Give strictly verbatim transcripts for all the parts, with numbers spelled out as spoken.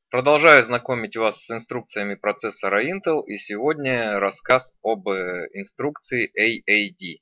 Продолжаю знакомить вас с инструкциями процессора Intel, и сегодня рассказ об инструкции эй эй ди.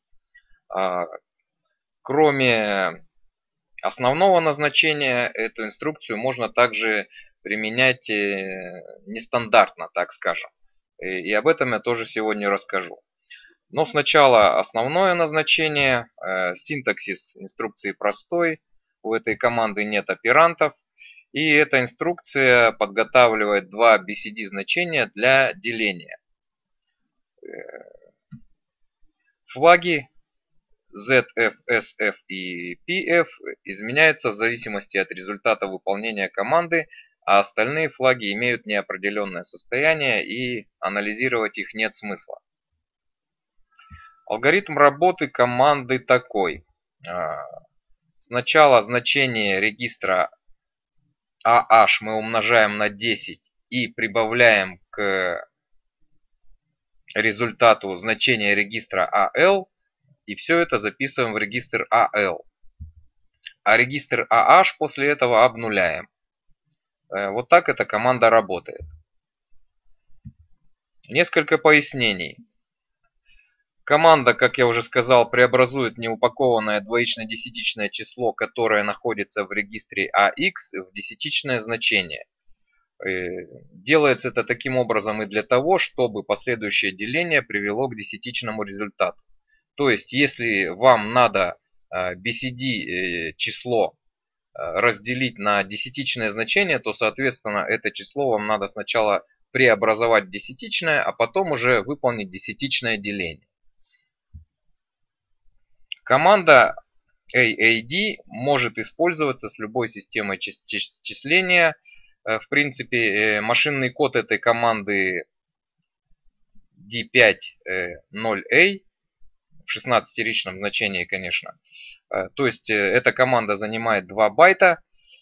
Кроме основного назначения, эту инструкцию можно также применять нестандартно, так скажем. И об этом я тоже сегодня расскажу. Но сначала основное назначение. Синтаксис инструкции простой. У этой команды нет оперантов. И эта инструкция подготавливает два би си ди значения для деления. Флаги зет эф, эс эф и пи эф изменяются в зависимости от результата выполнения команды, а остальные флаги имеют неопределенное состояние, и анализировать их нет смысла. Алгоритм работы команды такой. Сначала значение регистра а аш мы умножаем на десять и прибавляем к результату значение регистра а эл, и все это записываем в регистр а эл. А регистр а аш после этого обнуляем. Вот так эта команда работает. Несколько пояснений. Команда, как я уже сказал, преобразует неупакованное двоично-десятичное число, которое находится в регистре а икс, в десятичное значение. Делается это таким образом и для того, чтобы последующее деление привело к десятичному результату. То есть, если вам надо би си ди число разделить на десятичное значение, то, соответственно, это число вам надо сначала преобразовать в десятичное, а потом уже выполнить десятичное деление. Команда эй эй ди может использоваться с любой системой числения. В принципе, машинный код этой команды ди пять ноль эй в шестнадцатиричном значении, конечно. То есть эта команда занимает два байта.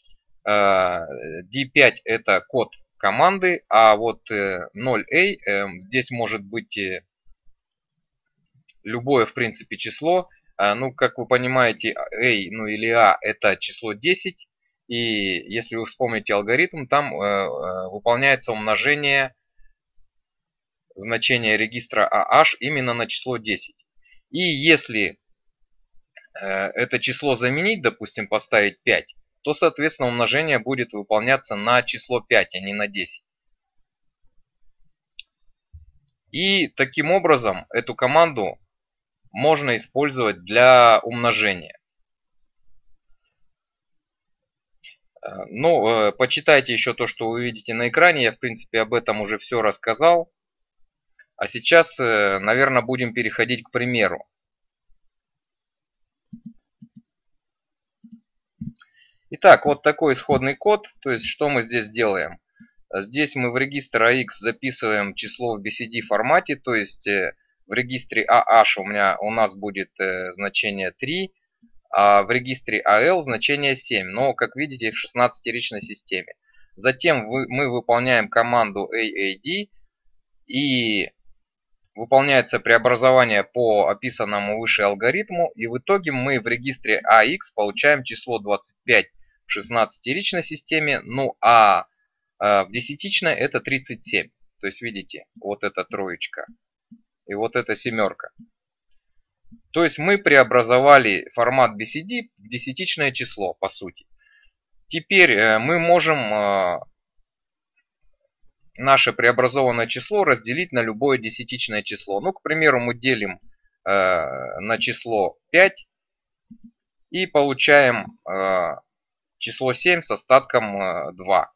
ди пять это код команды, а вот ноль эй здесь может быть любое, в принципе, число. Ну, как вы понимаете, A, ну или A это число десять. И если вы вспомните алгоритм, там э, выполняется умножение значения регистра а аш именно на число десять. И если э, это число заменить, допустим, поставить пять, то, соответственно, умножение будет выполняться на число пять, а не на десять. И таким образом эту команду можно использовать для умножения. Ну, почитайте еще то, что вы видите на экране. Я, в принципе, об этом уже все рассказал. А сейчас, наверное, будем переходить к примеру. Итак, вот такой исходный код. То есть, что мы здесь делаем? Здесь мы в регистр а икс записываем число в би си ди формате. То есть, в регистре а аш у, меня, у нас будет значение три. А в регистре а эл значение семь, но, как видите, в шестнадцатиричной системе. Затем вы, мы выполняем команду эй эй ди, и выполняется преобразование по описанному выше алгоритму, и в итоге мы в регистре а икс получаем число двадцать пять в шестнадцатиричной системе, ну а в десятичной это тридцать семь. То есть, видите, вот эта троечка и вот эта семерка. То есть мы преобразовали формат би си ди в десятичное число, по сути. Теперь мы можем наше преобразованное число разделить на любое десятичное число. Ну, к примеру, мы делим на число пять и получаем число семь с остатком два.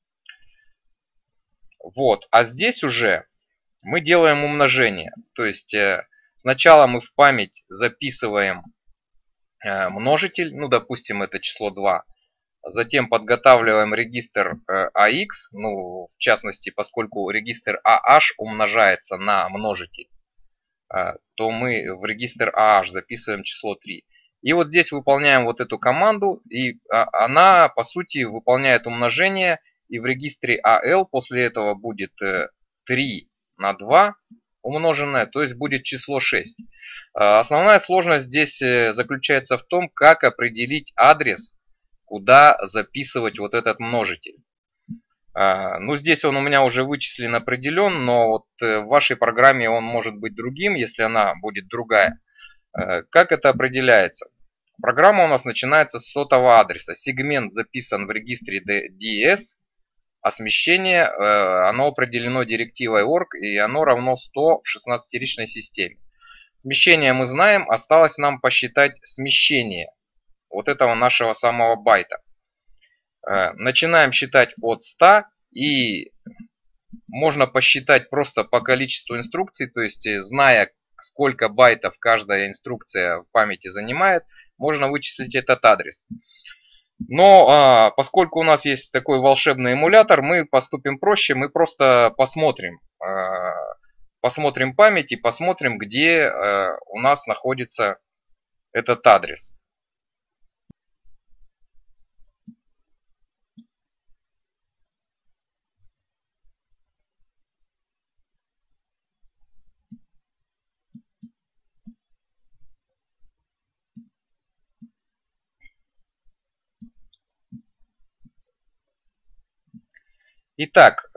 Вот. А здесь уже мы делаем умножение. То есть сначала мы в память записываем множитель, ну, допустим, это число два. Затем подготавливаем регистр а икс, ну, в частности, поскольку регистр а аш умножается на множитель, то мы в регистр а аш записываем число три. И вот здесь выполняем вот эту команду, и она, по сути, выполняет умножение, и в регистре а эл после этого будет три на два умноженное, то есть будет число шесть. Основная сложность здесь заключается в том, как определить адрес, куда записывать вот этот множитель. Ну, здесь он у меня уже вычислен, определен, но вот в вашей программе он может быть другим, если она будет другая. Как это определяется? Программа у нас начинается с сотового адреса. Сегмент записан в регистре ди эс, а смещение оно определено директивой орг, и оно равно сто в шестнадцатиричной системе. Смещение мы знаем, осталось нам посчитать смещение вот этого нашего самого байта. Начинаем считать от ста, и можно посчитать просто по количеству инструкций, то есть зная, сколько байтов каждая инструкция в памяти занимает, можно вычислить этот адрес. Но поскольку у нас есть такой волшебный эмулятор, мы поступим проще, мы просто посмотрим, посмотрим память и посмотрим, где у нас находится этот адрес. Итак,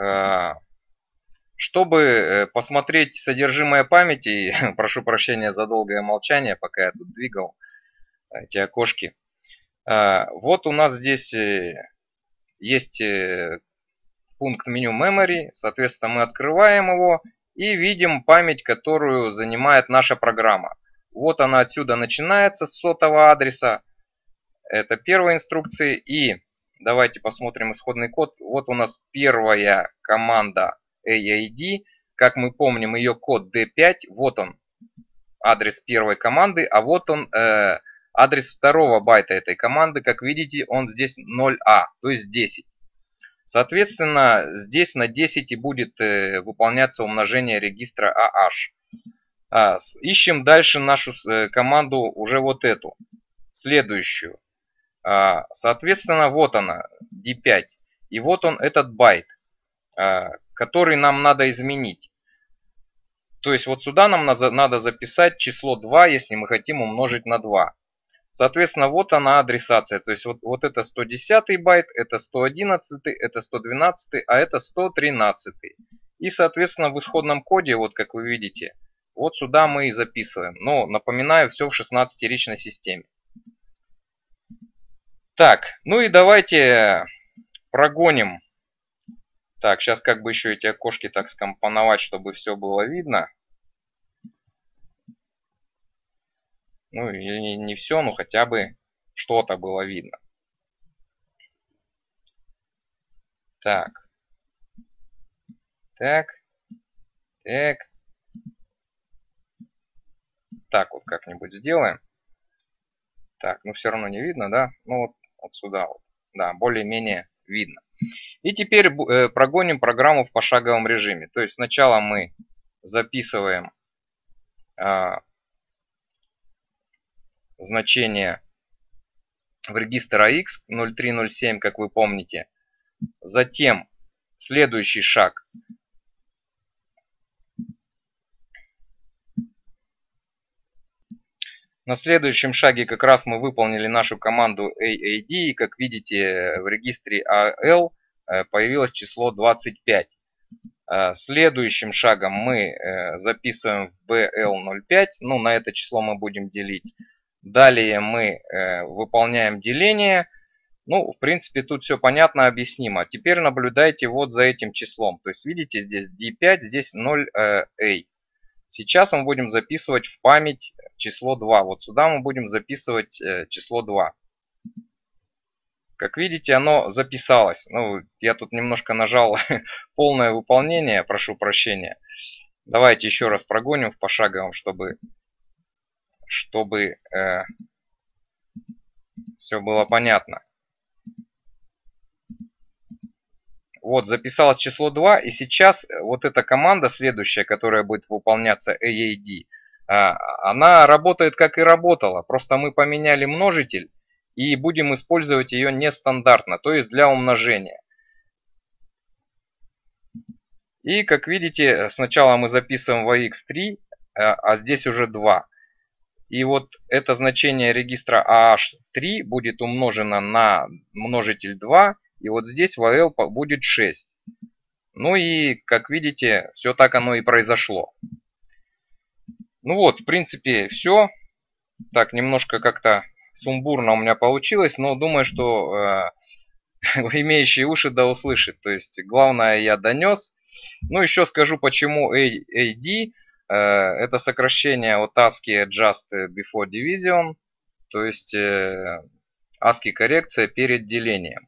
чтобы посмотреть содержимое памяти, прошу прощения за долгое молчание, пока я тут двигал эти окошки. Вот у нас здесь есть пункт меню Memory, соответственно, мы открываем его и видим память, которую занимает наша программа. Вот она отсюда начинается, с сотового адреса, это первая инструкция, и давайте посмотрим исходный код. Вот у нас первая команда эй эй ди. Как мы помним, ее код ди пять. Вот он, адрес первой команды. А вот он, э, адрес второго байта этой команды. Как видите, он здесь ноль а, то есть десять. Соответственно, здесь на десять и будет э, выполняться умножение регистра а аш. А, ищем дальше нашу э, команду, уже вот эту, следующую. Соответственно, вот она, ди пять. И вот он, этот байт, который нам надо изменить. То есть вот сюда нам надо записать число два, если мы хотим умножить на два. Соответственно, вот она адресация. То есть вот, вот это сто десятый байт, это сто одиннадцатый, это сто двенадцатый, а это сто тринадцатый. И, соответственно, в исходном коде, вот как вы видите, вот сюда мы и записываем. Но, напоминаю, все в шестнадцатиричной системе. Так, ну и давайте прогоним. Так, сейчас как бы еще эти окошки так скомпоновать, чтобы все было видно. Ну или не, не все, но хотя бы что-то было видно. Так. Так. Так. Так вот как-нибудь сделаем. Так, ну все равно не видно, да? Ну вот, вот сюда вот. Да, более-менее видно. И теперь э, прогоним программу в пошаговом режиме. То есть сначала мы записываем э, значение в регистр эй икс ноль три ноль семь, как вы помните. Затем следующий шаг. На следующем шаге как раз мы выполнили нашу команду эй эй ди, и как видите, в регистре эй эл появилось число двадцать пять. Следующим шагом мы записываем в би эл ноль пять, ну на это число мы будем делить. Далее мы выполняем деление. Ну, в принципе, тут все понятно, объяснимо. Теперь наблюдайте вот за этим числом. То есть, видите, здесь ди пять, здесь ноль а. Сейчас мы будем записывать в память число два. Вот сюда мы будем записывать число два. Как видите, оно записалось. Ну, я тут немножко нажал полное выполнение, прошу прощения. Давайте еще раз прогоним в пошаговом, чтобы, чтобы э, все было понятно. Вот, записалось число два, и сейчас вот эта команда следующая, которая будет выполняться эй эй ди, она работает как и работала, просто мы поменяли множитель и будем использовать ее нестандартно, то есть для умножения. И как видите, сначала мы записываем в эй икс три, а здесь уже два. И вот это значение регистра а аш три будет умножено на множитель два, и вот здесь вэ эл будет шесть. Ну и, как видите, все так оно и произошло. Ну вот, в принципе, все. Так, немножко как-то сумбурно у меня получилось, но думаю, что э, имеющие уши да услышит. То есть, главное я донес. Ну, еще скажу, почему эй ди. Э, это сокращение от ASCII Just Before Division. То есть, э, ASCII коррекция перед делением.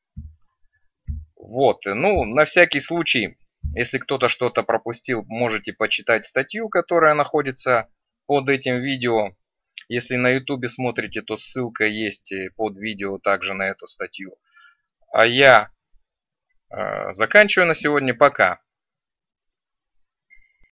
Вот, ну, на всякий случай, если кто-то что-то пропустил, можете почитать статью, которая находится под этим видео. Если на ютубе смотрите, то ссылка есть под видео также на эту статью. А я э, заканчиваю на сегодня. Пока.